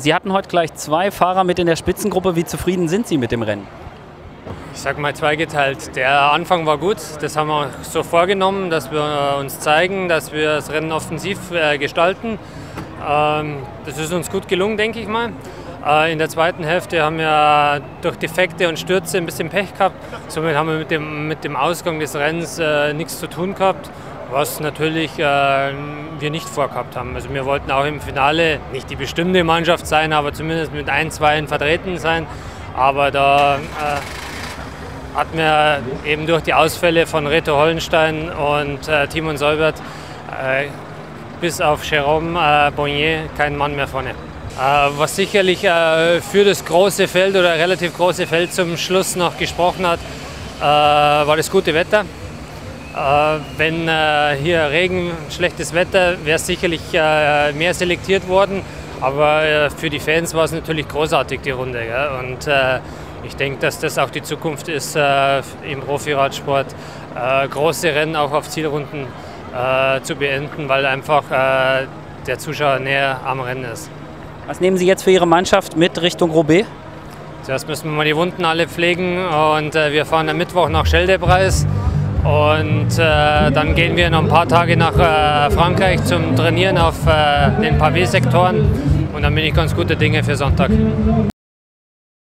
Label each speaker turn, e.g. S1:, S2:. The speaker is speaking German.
S1: Sie hatten heute gleich 2 Fahrer mit in der Spitzengruppe. Wie zufrieden sind Sie mit dem Rennen?
S2: Ich sag mal zweigeteilt. Der Anfang war gut, das haben wir so vorgenommen, dass wir uns zeigen, dass wir das Rennen offensiv gestalten. Das ist uns gut gelungen, denke ich mal. In der zweiten Hälfte haben wir durch Defekte und Stürze ein bisschen Pech gehabt. Somit haben wir mit dem Ausgang des Rennens nichts zu tun gehabt, was natürlich wir nicht vorgehabt haben. Also wir wollten auch im Finale nicht die bestimmte Mannschaft sein, aber zumindest mit 1, 2 vertreten sein. Aber da hatten wir eben durch die Ausfälle von Reto Hollenstein und Timon Solbert bis auf Jérôme Bonnier kein Mann mehr vorne. Was sicherlich für das große Feld oder relativ große Feld zum Schluss noch gesprochen hat, war das gute Wetter. Wenn hier Regen, schlechtes Wetter, wäre es sicherlich mehr selektiert worden. Aber für die Fans war es natürlich großartig, die Runde. Gell? Und ich denke, dass das auch die Zukunft ist im Profiradsport, große Rennen auch auf Zielrunden zu beenden, weil einfach der Zuschauer näher am Rennen ist.
S1: Was nehmen Sie jetzt für Ihre Mannschaft mit Richtung Roubaix?
S2: Zuerst müssen wir mal die Wunden alle pflegen und wir fahren am Mittwoch nach Scheldeprijs und dann gehen wir noch ein paar Tage nach Frankreich zum Trainieren auf den Pavé-Sektoren und dann bin ich ganz guter Dinge für Sonntag.